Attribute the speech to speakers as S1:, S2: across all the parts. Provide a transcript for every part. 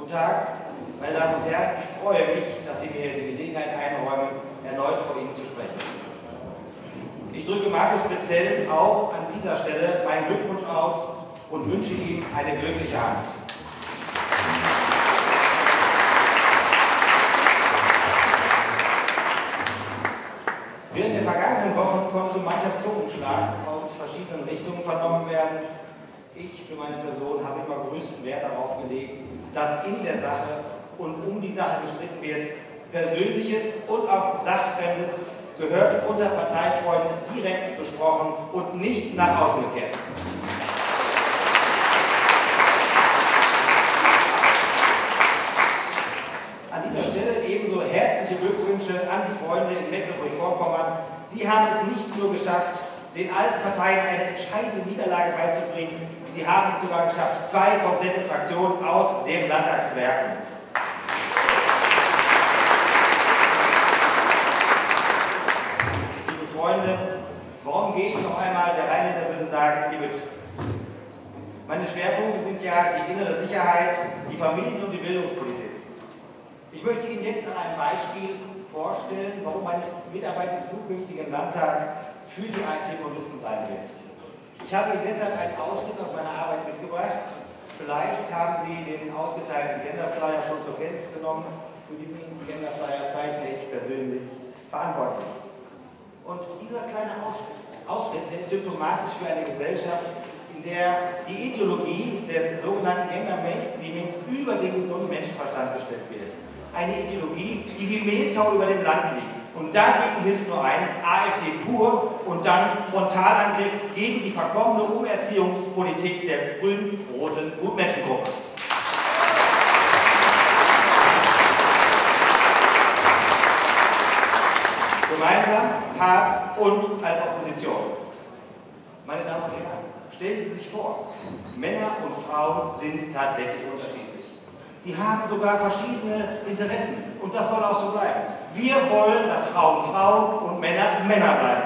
S1: Guten Tag, meine Damen und Herren, ich freue mich, dass Sie mir die Gelegenheit einräumen, erneut vor Ihnen zu sprechen. Ich drücke Markus Bezell auch an dieser Stelle meinen Glückwunsch aus und wünsche ihm eine glückliche Hand. Während der vergangenen Wochen konnte mancher Zungenschlag aus verschiedenen Richtungen vernommen werden. Ich für meine Person habe immer größten Wert darauf gelegt, dass in der Sache und um die Sache gestritten wird. Persönliches und auch Sachfremdes gehört unter Parteifreunden direkt besprochen und nicht nach außen gekehrt. An dieser Stelle ebenso herzliche Glückwünsche an die Freunde in Mecklenburg-Vorpommern. Sie haben es nicht nur geschafft, den alten Parteien eine entscheidende Niederlage beizubringen, sie haben es sogar geschafft, 2 komplette Fraktionen aus dem Landtag zu werfen. Liebe Freunde, warum gehe ich noch einmal? Der Rheinländer würde sagen, liebe. Meine Schwerpunkte sind ja die innere Sicherheit, die Familien- und die Bildungspolitik. Ich möchte Ihnen jetzt an einem Beispiel vorstellen, warum meine Mitarbeit im zukünftigen Landtag für die AfD von Nutzen sein wird. Ich habe Ihnen deshalb einen Ausschnitt aus meiner Arbeit mitgebracht. Vielleicht haben Sie den ausgeteilten Genderflyer schon zur Kenntnis genommen. Für diesen Genderflyer zeichne ich persönlich verantwortlich. Und dieser kleine Ausschnitt ist symptomatisch für eine Gesellschaft, in der die Ideologie des sogenannten Gender-Mainstreamings über den gesunden Menschenverstand gestellt wird. Eine Ideologie, die wie Mehltau über dem Land liegt. Und dagegen hilft nur eins, AfD pur und dann Frontalangriff gegen die verkommene Umerziehungspolitik der grün-roten Gutmenschengruppe. Gemeinsam, hart und als Opposition. Meine Damen und Herren, stellen Sie sich vor, Männer und Frauen sind tatsächlich unterschiedlich. Sie haben sogar verschiedene Interessen und das soll auch so bleiben. Wir wollen, dass Frauen Frauen und Männer Männer bleiben.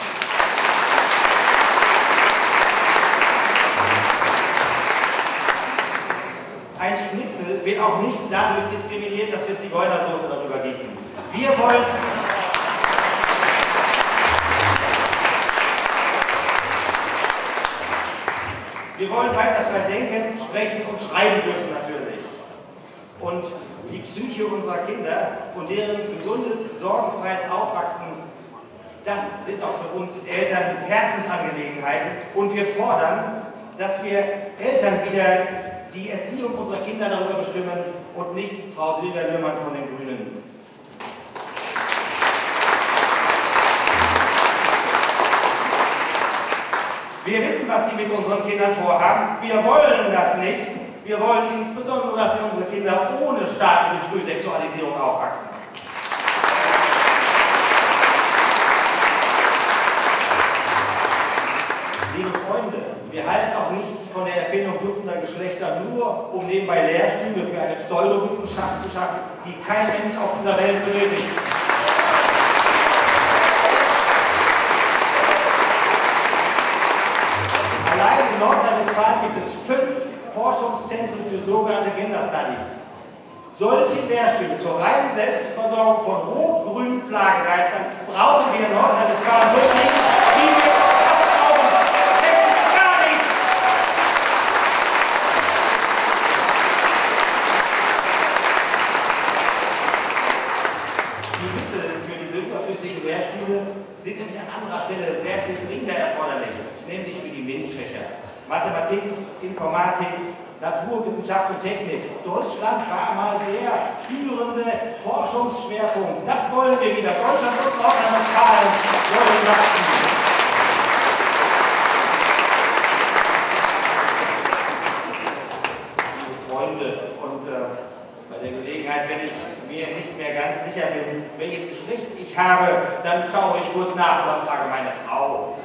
S1: Ein Schnitzel wird auch nicht dadurch diskriminiert, dass wir Zigeunersoße darüber gießen. Wir wollen weiter frei denken, sprechen und schreiben dürfen natürlich. Und die Psyche unserer Kinder und deren gesundes, sorgenfreies Aufwachsen, das sind auch für uns Eltern Herzensangelegenheiten. Und wir fordern, dass wir Eltern wieder die Erziehung unserer Kinder darüber bestimmen und nicht Frau Silvia-Löhmann von den Grünen. Wir wissen, was die mit unseren Kindern vorhaben. Wir wollen das nicht. Wir wollen insbesondere, dass unsere Kinder ohne staatliche Frühsexualisierung aufwachsen. Liebe Freunde, wir halten auch nichts von der Erfindung dutzender Geschlechter, nur um nebenbei Lehrstühle für eine Pseudowissenschaft zu schaffen, die kein Mensch auf dieser Welt benötigt. Allein in Nordrhein-Westfalen gibt es 5 Forschungszentren für sogenannte Gender Studies. Solche Lehrstühle zur reinen Selbstversorgung von rot-grünen Plagegeistern brauchen wir in Nordrhein-Westfalen so nicht, wie wir brauchen. Gar nicht! Die Mittel für diese überflüssigen Lehrstühle sind nämlich an anderer Stelle sehr viel dringender erforderlich, nämlich für die MINT-Fächer. Mathematik, Informatik, Naturwissenschaft und Technik. Deutschland war mal der führende Forschungsschwerpunkt. Das wollen wir wieder. Deutschland und Nordrhein-Westfalen wollen wachsen. Liebe Freunde, und bei der Gelegenheit, wenn ich mir nicht mehr ganz sicher bin, welches Geschlecht ich habe, dann schaue ich kurz nach oder frage meine Frau.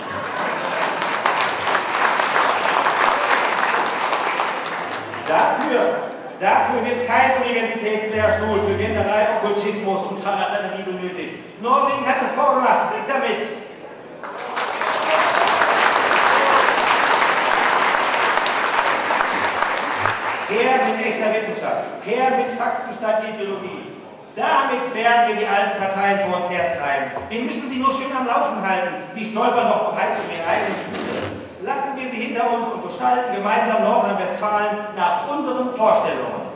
S1: Dafür wird kein Universitätslehrstuhl für Genderei, Okkultismus und Charlatanerie benötigt. Norwegen hat es vorgemacht, weg damit! Her mit echter Wissenschaft, her mit Fakten statt Ideologie. Damit werden wir die alten Parteien vor uns hertreiben. Wir müssen sie nur schön am Laufen halten. Sie stolpern doch bereits um ihre eigenen Füße. Lassen wir sie hinter uns und gestalten gemeinsam Nordrhein-Westfalen nach unseren Vorstellungen.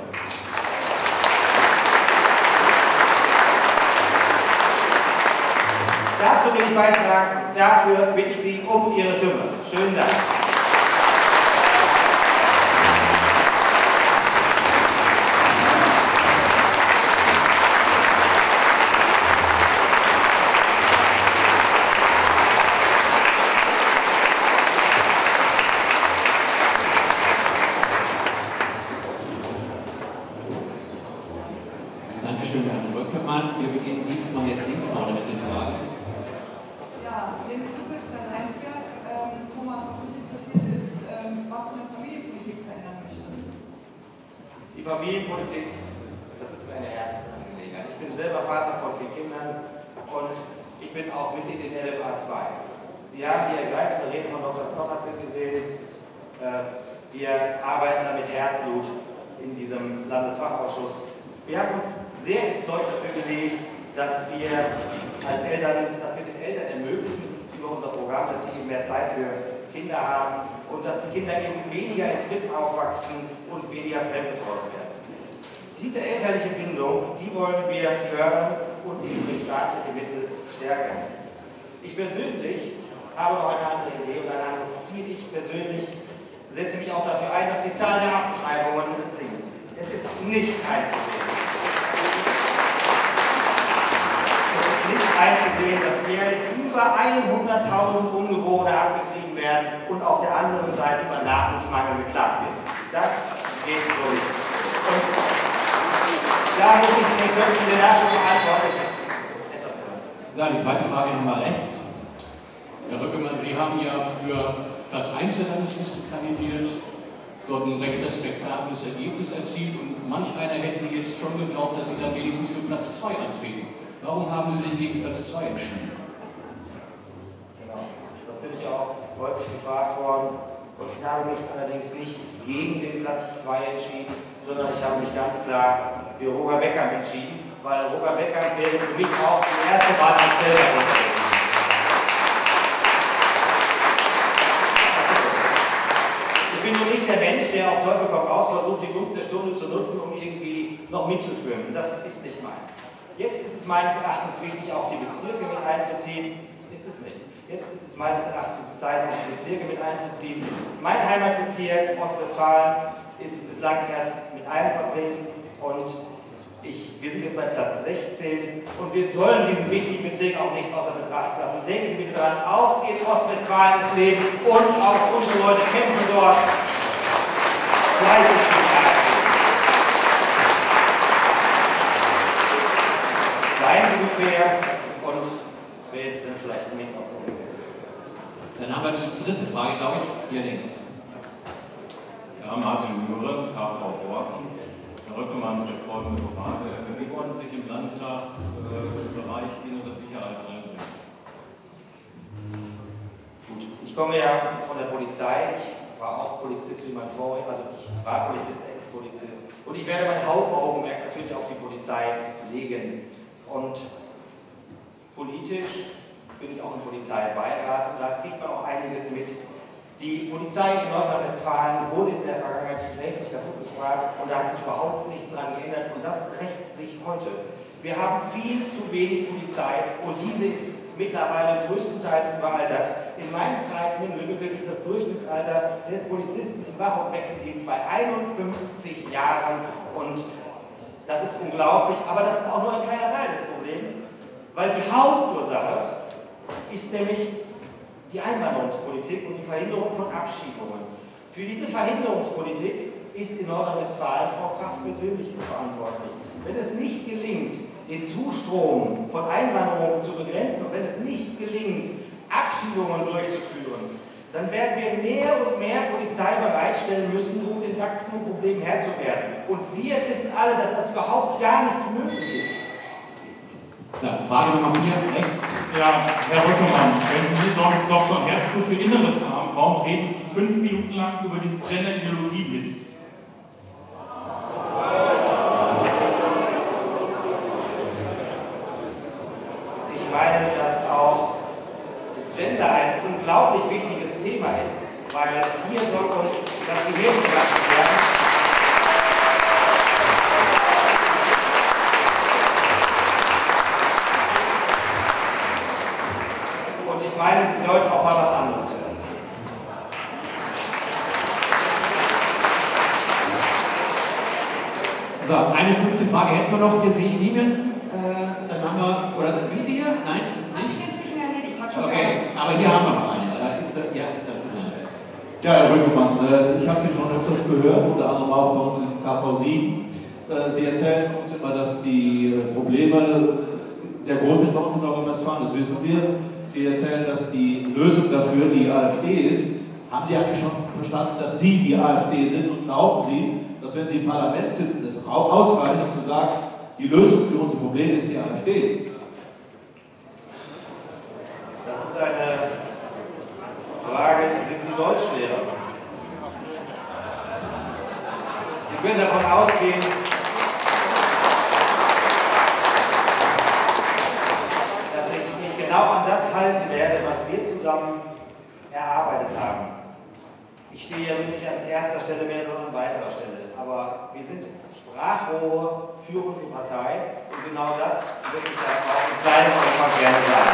S1: Dazu will ich beitragen. Dafür bitte ich Sie um Ihre Stimme. Schönen Dank.
S2: Dankeschön, Herr Röckemann. Wir beginnen diesmal jetzt links vorne mit den Fragen.
S3: Ja, Jens Kuppitz, Rheinsberg. Thomas, was mich interessiert ist, was du in der Familienpolitik verändern möchtest.
S1: Die Familienpolitik, das ist mir eine Herzensangelegenheit. Ich bin selber Vater von 4 Kindern und ich bin auch Mitglied in LFA 2. Sie haben die ergreifende Rede von Dr. Kottert gesehen. Wir arbeiten da mit Herzblut in diesem Landesfachausschuss. Wir haben uns sehr ins Zeug dafür gelegt, dass wir als Eltern, dass wir den Eltern ermöglichen über unser Programm, dass sie eben mehr Zeit für Kinder haben und dass die Kinder eben weniger in Krippen aufwachsen und weniger fremdbetreut werden. Diese elterliche Bindung, die wollen wir fördern und eben durch staatliche Mittel stärken. Ich persönlich habe noch eine andere Idee und ein anderes Ziel. Ich persönlich setze mich auch dafür ein, dass die Zahl der Abtreibungen sinkt. Es ist nicht einzusehen. Dass wir jetzt über 100.000 Ungeborene abgetrieben werden und auf der anderen Seite über Nachwuchsmangel beklagt wird. Das geht so nicht. Und da muss ich den Köpfen der Nachwuchsverantwortung etwas hören.
S2: Ja, die zweite Frage haben wir rechts. Herr Röckemann, Sie haben ja für Platz 1 der Landesliste kandidiert, dort ein recht respektables Ergebnis erzielt und manch einer hätte jetzt schon geglaubt, dass Sie dann wenigstens für Platz 2 antreten. Warum haben Sie sich gegen Platz 2 entschieden?
S1: Genau, das bin ich auch häufig gefragt worden. Und ich habe mich allerdings nicht gegen den Platz 2 entschieden, sondern ich habe mich ganz klar für Roger Beckham entschieden, weil Roger Beckham wäre für mich auch die erste Wahl als Stellvertreter. Ich bin nur nicht der Mensch, der auf Teufel komm raus versucht, die Gunst der Stunde zu nutzen, um irgendwie noch mitzuschwimmen. Das ist nicht meins. Jetzt ist es meines Erachtens wichtig, auch die Bezirke mit einzuziehen. Ist es nicht. Jetzt ist es meines Erachtens Zeit, auch die Bezirke mit einzuziehen. Mein Heimatbezirk Ostwestfalen ist bislang erst mit einem vertreten und wir sind jetzt bei Platz 16 und wir sollen diesen wichtigen Bezirk auch nicht außer Betracht lassen. Denken Sie bitte daran, auch in Ostwestfalen ist Leben und auch unsere Leute kämpfen dort fleißig. Seien Sie fair und wer jetzt dann vielleicht nicht auf den Weg.
S2: Dann haben wir die dritte Frage, glaube ich, hier links.
S4: Ja, Martin Mühre, KV Borken. Herr Röckemann, ich habe folgende Frage. Wie wollen Sie sich im Landtag im Bereich innere Sicherheit einbringen?
S1: Gut, ich komme ja von der Polizei. Ich war auch Polizist wie mein Vorredner, also ich war Polizist, Ex-Polizist. Und ich werde mein Hauptaugenmerk natürlich auf die Polizei legen. Und politisch bin ich auch im Polizeibeirat und da kriegt man auch einiges mit. Die Polizei in Nordrhein-Westfalen wurde in der Vergangenheit schlecht kaputt gespart und da hat sich überhaupt nichts daran geändert und das rächt sich heute. Wir haben viel zu wenig Polizei und diese ist mittlerweile größtenteils überaltert. In meinem Kreis in Lübeck ist das Durchschnittsalter des Polizisten im Wach- und Wechseldienst bei 51 Jahren und das ist unglaublich, aber das ist auch nur ein kleiner Teil des Problems, weil die Hauptursache ist nämlich die Einwanderungspolitik und die Verhinderung von Abschiebungen. Für diese Verhinderungspolitik ist in Nordrhein-Westfalen Frau Kraft persönlich verantwortlich. Wenn es nicht gelingt, den Zustrom von Einwanderungen zu begrenzen und wenn es nicht gelingt, Abschiebungen durchzuführen, dann werden wir mehr und mehr Polizei bereitstellen müssen, um den wachsenden Problemen Herr zu werden. Und wir wissen alle, dass das überhaupt gar nicht möglich ist.
S2: Ja, Frage Nummer 4, rechts.
S5: Ja, Herr Röckemann, wenn Sie doch so ein Herzblut für Inneres haben, warum reden Sie 5 Minuten lang über diesen Gender-Ideologie-Mist?
S2: So, eine 5. Frage hätten wir noch. Hier sehe ich niemanden. Dann haben wir, oder sind Sie hier? Nein, sind Sie
S3: Hat
S2: nicht?
S3: sich inzwischen erledigt, hat schon
S2: Okay, aber hier haben wir noch eine. Das ist eine.
S6: Ja, Herr Rögemann, ich habe Sie schon öfters gehört, unter anderem auch bei uns im KV7. Sie erzählen uns immer, dass die Probleme sehr groß sind bei uns in Nordrhein-Westfalen, das wissen wir. Sie erzählen, dass die Lösung dafür die AfD ist. Haben Sie eigentlich schon verstanden, dass Sie die AfD sind und glauben Sie, dass wenn Sie im Parlament sitzen, es ausreicht zu sagen, die Lösung für unsere Probleme ist die AfD?
S1: Das ist eine Frage, sind Sie Deutschlehrer? Sie können davon ausgehen, dass ich mich genau an das halten werde, was wir zusammen erarbeitet haben. Ich stehe ja nicht an erster Stelle mehr, sondern an weiterer Stelle. Aber wir sind Sprachrohre für unsere Partei und genau das möchte ich dann auch in kleinem Umfang gerne sagen.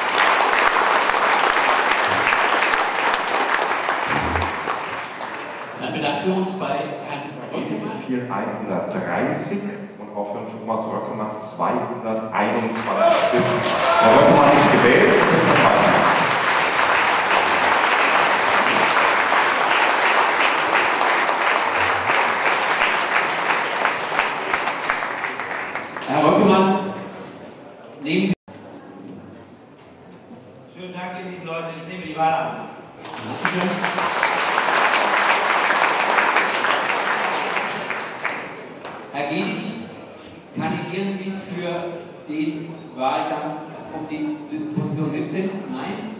S2: Dann bedanken wir uns bei Herrn Röckemann.
S7: 130 und auch für Thomas Röckemann 221 Stimmen. Herr Röckemann ist gewählt.
S2: Herr Röckemann, nehmen Sie.
S1: Schönen Dank, ihr lieben Leute. Ich nehme die Wahl an.
S2: Herr Gedig, kandidieren Sie für den Wahlgang um die Position 17? Nein?